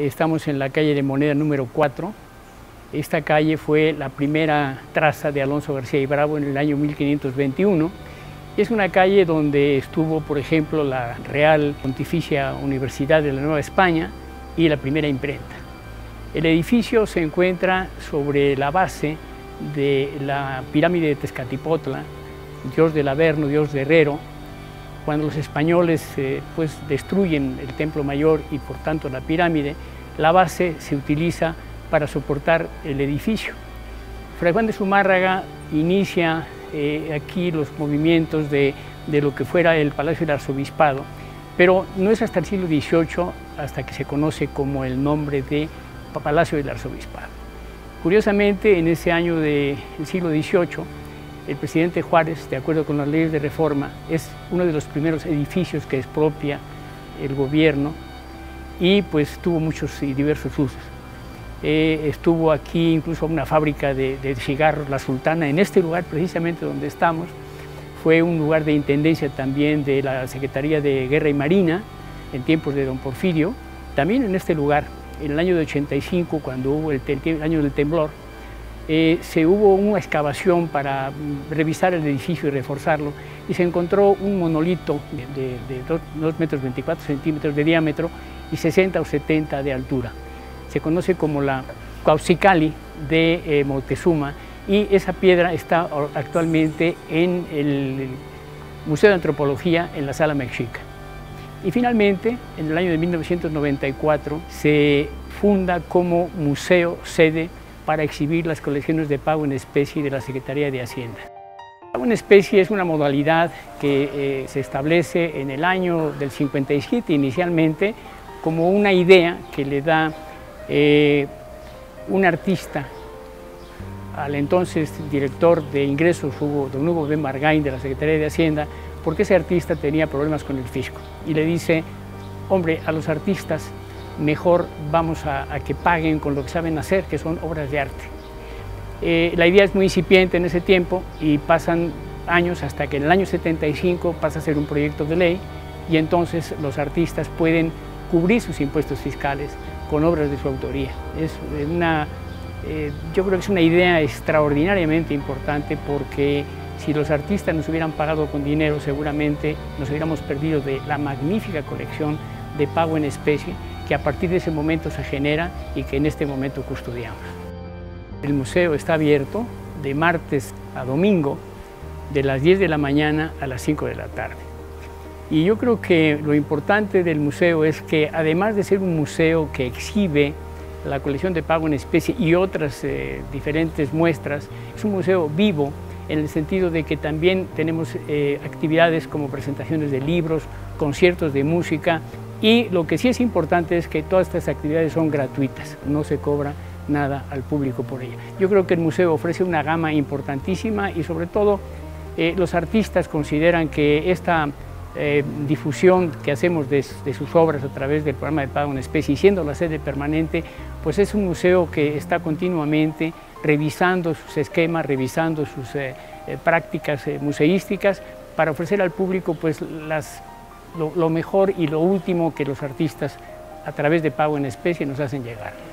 Estamos en la calle de Moneda número 4. Esta calle fue la primera traza de Alonso García y Bravo en el año 1521. Es una calle donde estuvo, por ejemplo, la Real Pontificia Universidad de la Nueva España y la primera imprenta. El edificio se encuentra sobre la base de la pirámide de Tezcatipotla, dios del Averno, dios guerrero. Cuando los españoles destruyen el Templo Mayor y por tanto la pirámide, la base se utiliza para soportar el edificio. Fray Juan de Zumárraga inicia aquí los movimientos de lo que fuera el Palacio del Arzobispado, pero no es hasta el siglo XVIII hasta que se conoce como el nombre de Palacio del Arzobispado. Curiosamente, en ese año del siglo XVIII, el presidente Juárez, de acuerdo con las leyes de reforma, es uno de los primeros edificios que expropia el gobierno y pues tuvo muchos y diversos usos. Estuvo aquí incluso una fábrica de cigarros, La Sultana, en este lugar precisamente donde estamos. Fue un lugar de intendencia también de la Secretaría de Guerra y Marina en tiempos de don Porfirio. También en este lugar, en el año de 85, cuando hubo el año del temblor, hubo una excavación para revisar el edificio y reforzarlo y se encontró un monolito de 2 metros 24 centímetros de diámetro y 60 o 70 de altura. Se conoce como la Cuauhxicalli de Moctezuma y esa piedra está actualmente en el Museo de Antropología en la Sala Mexica. Y finalmente, en el año de 1994, se funda como museo sede para exhibir las colecciones de pago en especie de la Secretaría de Hacienda. Pago en especie es una modalidad que se establece en el año del 57 inicialmente como una idea que le da un artista al entonces director de ingresos, don Hugo B. Margain, de la Secretaría de Hacienda, porque ese artista tenía problemas con el fisco. Y le dice, hombre, a los artistas mejor vamos a que paguen con lo que saben hacer, que son obras de arte. La idea es muy incipiente en ese tiempo y pasan años hasta que en el año 75 pasa a ser un proyecto de ley y entonces los artistas pueden cubrir sus impuestos fiscales con obras de su autoría. Yo creo que es una idea extraordinariamente importante porque si los artistas nos hubieran pagado con dinero, seguramente nos hubiéramos perdido de la magnífica colección de pago en especie que a partir de ese momento se genera y que en este momento custodiamos. El museo está abierto de martes a domingo, de las 10 de la mañana a las 5 de la tarde. Y yo creo que lo importante del museo es que, además de ser un museo que exhibe la colección de pago en especie y otras diferentes muestras, es un museo vivo en el sentido de que también tenemos actividades como presentaciones de libros, conciertos de música, y lo que sí es importante es que todas estas actividades son gratuitas, no se cobra nada al público por ello. Yo creo que el museo ofrece una gama importantísima y sobre todo los artistas consideran que esta difusión que hacemos de sus obras a través del programa de pago en especie y siendo la sede permanente, pues es un museo que está continuamente revisando sus esquemas, revisando sus prácticas museísticas para ofrecer al público pues lo mejor y lo último que los artistas a través de pago en especie nos hacen llegar.